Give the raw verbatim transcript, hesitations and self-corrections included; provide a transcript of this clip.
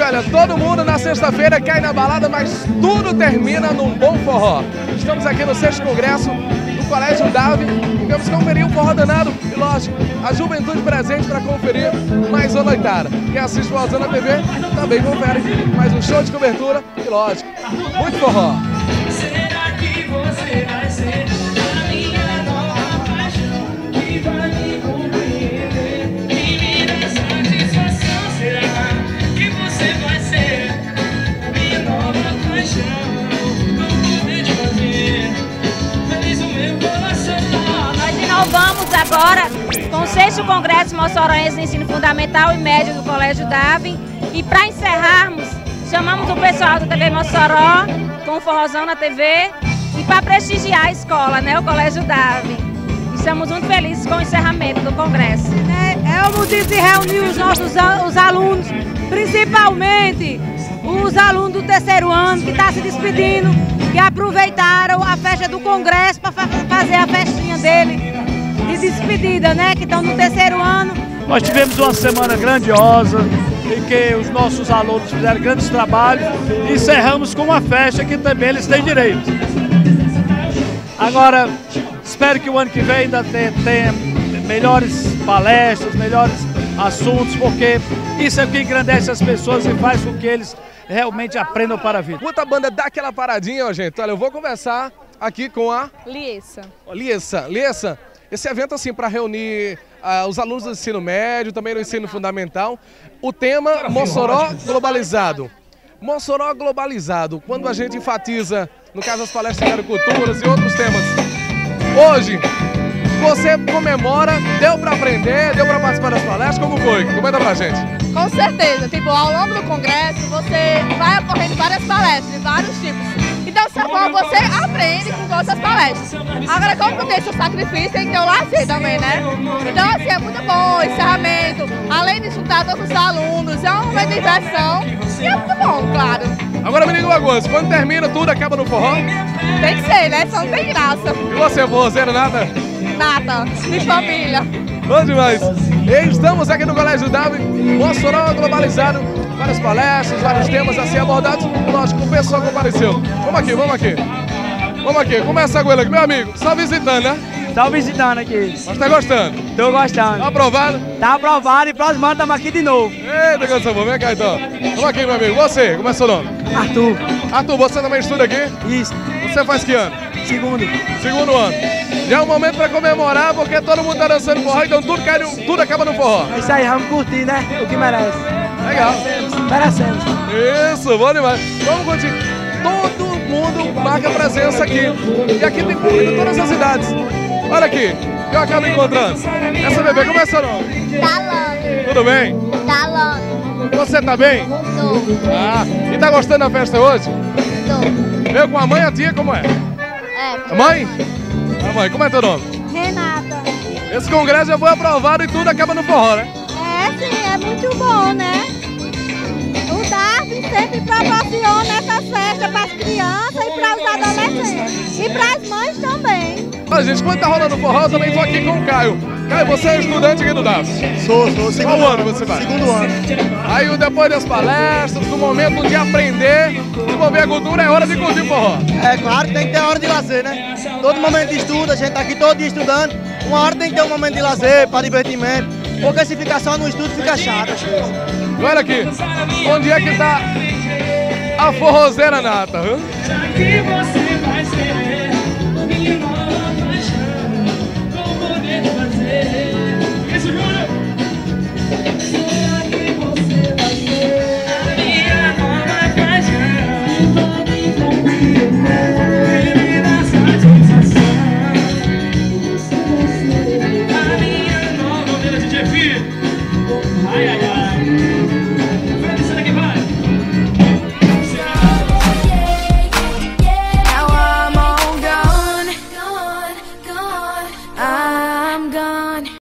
olha, todo mundo na sexta-feira cai na balada, mas tudo termina num bom forró. Estamos aqui no sexto congresso do Colégio Davi e vamos conferir um forró danado e, lógico, a juventude presente para conferir mais uma noitada. Quem assiste o Forrozão na T V também confere mais um show de cobertura e, lógico, muito forró. Será que você vai ser a minha nova paixão que vai me compreender e me dar satisfação? Será que você vai ser a minha nova paixão? Como vou te fazer feliz o meu coração? Nós inovamos agora com o sexto Congresso Mossoroense de Ensino Fundamental e Médio do Colégio Davi. E para encerrarmos, chamamos o pessoal do T V Mossoró com o Forrozão na T V e para prestigiar a escola, né, o Colégio Davi. Estamos muito felizes com o encerramento do congresso. É, é o motivo de reunir os nossos os alunos, principalmente os alunos do terceiro ano que estão se despedindo, que aproveitaram a festa do congresso para fazer a festinha dele de despedida, né, que estão no terceiro ano. Nós tivemos uma semana grandiosa, em que os nossos alunos fizeram grandes trabalhos e encerramos com uma festa que também eles têm direito. Agora, espero que o ano que vem ainda tenha, tenha melhores palestras, melhores assuntos, porque isso é o que engrandece as pessoas e faz com que eles realmente aprendam para a vida. Enquanto a banda dá aquela paradinha, ó, gente, olha, eu vou conversar aqui com a... Liessa. Liessa, Liessa, esse evento assim para reunir uh, os alunos do ensino médio, também do ensino fundamental, o tema Mossoró globalizado. Mossoró globalizado, quando a gente enfatiza, no caso as palestras de agriculturas e outros temas, hoje você comemora, deu para aprender, deu para participar das palestras, como foi? Comenta pra gente. Com certeza, tipo, ao longo do congresso você vai ocorrendo várias palestras de vários tipos. Então, dessa forma, você aprende com todas as palestras. Agora, como tem seu sacrifício, tem que ter o lazer também, né? Então, assim, é muito bom o encerramento. Além de juntar todos os alunos, é um momento de diversão e é muito bom, claro. Agora me diga uma coisa, quando termina tudo, acaba no forró? Tem que ser, né? Só não tem graça. E você, forrozeiro, nada? Nada, de família. Bom demais. E estamos aqui no Colégio Davi, Mossoró globalizado. Várias palestras, vários temas assim abordados. Lógico, o pessoal compareceu. Vamos aqui, vamos aqui. Vamos aqui, começa com ele aqui, meu amigo. Só visitando, né? Só visitando aqui. Mas tá gostando? Tô gostando. Tá aprovado? Tá aprovado e próximo ano estamos aqui de novo. Eita, canção boa. Vem cá então. Vamos aqui, meu amigo. Você, como é seu nome? Arthur. Arthur, você também estuda aqui? Isso. Você faz que ano? Segundo. Segundo ano. Já é um momento pra comemorar, porque todo mundo tá dançando forró, então tudo, cai no, tudo acaba no forró. É isso aí, vamos curtir, né? O que merece. Legal. Merecemos. Isso, bom demais. Vamos curtir. Todo mundo marca presença aqui. E aqui tem público de todas as idades. Olha aqui, eu acabo encontrando. Essa bebê, como é seu nome? Dalane. Tudo bem? Dalane. Você tá bem? Tô. Ah, e tá gostando da festa hoje? Tô. Veio com a mãe e a tia, como é? É. A mãe? A mãe, como é teu nome? Renata. Esse congresso já foi aprovado e tudo acaba no forró, né? É, sim, é muito bom, né? O Davi sempre proporciona essa festa para as crianças e para os adolescentes. E para as mães também. Olha, gente, quando tá rolando forró, eu também tô aqui com o Caio. Caio, você é estudante aqui do Davi? Sou, sou. Segundo Qual ano ano você vai? Segundo ano. Aí, depois das palestras, do momento de aprender, desenvolver a cultura, é hora de curtir forró. É claro, tem que ter hora de lazer, né? Todo momento de estudo, a gente tá aqui todo dia estudando. Uma hora tem que ter um momento de lazer, para divertimento. Porque se ficar só no estudo, fica chato. Olha aqui, onde é que tá a forrozeira nata, viu?